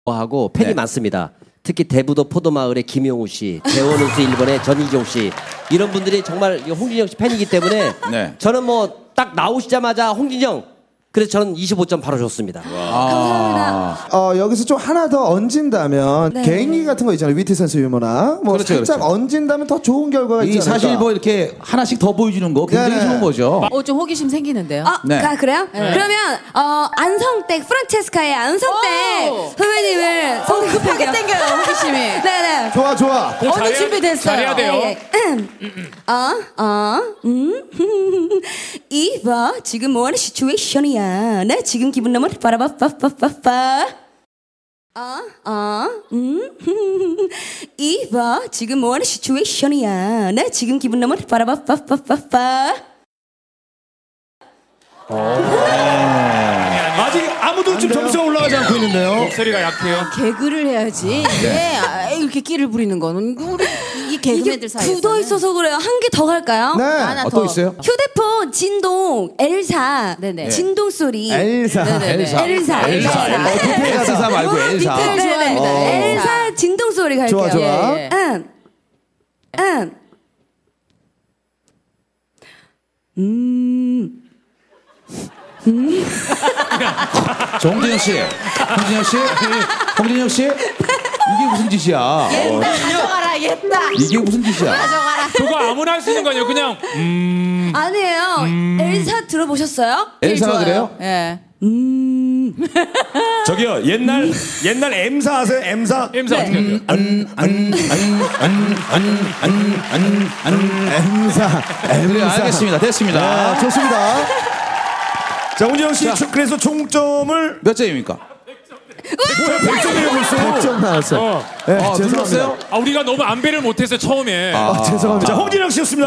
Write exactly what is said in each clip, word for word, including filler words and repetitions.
하고 팬이 네. 많습니다. 특히 대부도 포도마을의 김용우 씨, 대원운수 일본의 전희종 씨 이런 분들이 정말 홍진영 씨 팬이기 때문에 네. 저는 뭐 딱 나오시자마자 홍진영 그래서 저는 이십오 점 바로 줬습니다. 감사합니다. 어, 여기서 좀 하나 더 얹은다면 네. 개인기 같은 거 있잖아요. 위트 센스 유머나 뭐 그렇죠, 살짝 그렇죠. 얹은다면 더 좋은 결과가 이 있지 않을까. 사실 뭐 이렇게 하나씩 더 보여주는 거 굉장히 네네. 좋은 거죠. 어, 좀 호기심 생기는데요. 아, 네. 가, 그래요? 그러면 어, 안성댁 프란체스카의 안성댁 오! 선배님을 급하게 선택할게요. 땡겨요, 호기심이. 네네. 좋아 좋아. 어느 준비됐어요? 잘해야 돼요. 예, 예. 어, 어, 음, 이봐, 지금 뭐하는 시츄에이션이야? 나 지금 기분 너무 빠라바빠빠빠빠. 어, 어, 음, 이봐, 지금 뭐하는 시츄에이션이야? 나 지금 기분 너무 빠라바빠빠빠빠. 아직 아무도 지금 점수가 올라가지 않고 있는데요. 목소리가 약해요. 개그를 해야지. 왜 아, 이렇게 끼를 부리는 거는 우리 이 개그맨들 이게 사이에서 굳어 있어서 그래요. 한 개 더 갈까요? 네. 하나 어, 더 또 있어요? 휴대폰 진동 엘사 네네. 진동 소리 엘사. 네네네. 엘사. 엘사 엘사. 엘사 엘사 말고 엘사. 디테일 좋아합니다. 어. 엘사 진동 소리 갈게요. 좋아, 좋아. 예, 예. 음. 음. 음. 정진영 씨, 홍진영 씨, 홍진영 씨, 이게 무슨 짓이야? 어, 가져가라 얘다. 이게 무슨 짓이야? 가져가라. 그거 아무나 할 수 있는 거 아니에요. 그냥 음. 아니에요. 엘사 들어보셨어요? 엘사가 좋아요. 그래요? 예. 음. 저기요 옛날 옛날 M사 아세요? M사. M사 어떻게 해요? M사. 그래 알겠습니다. 됐습니다. 네, 좋습니다. 자 홍진영 씨 자. 초- 그래서 총점을 몇 점입니까? 뭐야 백 점이에요 벌써. 백 점 나왔어요. 어. 네, 아, 죄송합니다. 눌렀어요? 아 우리가 너무 안배를 못해서 처음에. 아, 죄송합니다. 자 홍진영 씨였습니다.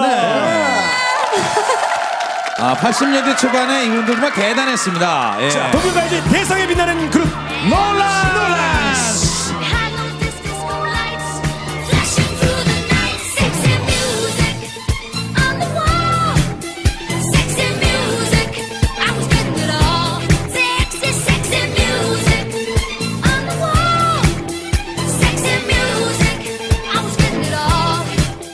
아, 팔십 년대 초반에 이분들 정말 대단했습니다. 예. 자 동료가요제 대상에 빛나는 그룹 놀라 놀라. Hang on this disco lights, flashing through the night. Sexy music on the wall. Sexy music, I was getting it all. Sexy, sexy music on the wall. Sexy music, I was getting it all.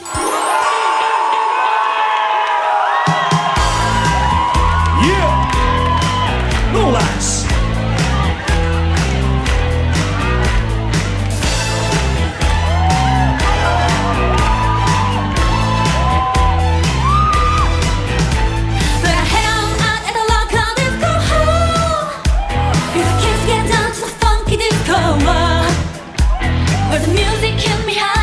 Yeah. 놀라스. But I held out at the local disco hall. Feel the kids get down to the funky disco wall, where the music hit me high.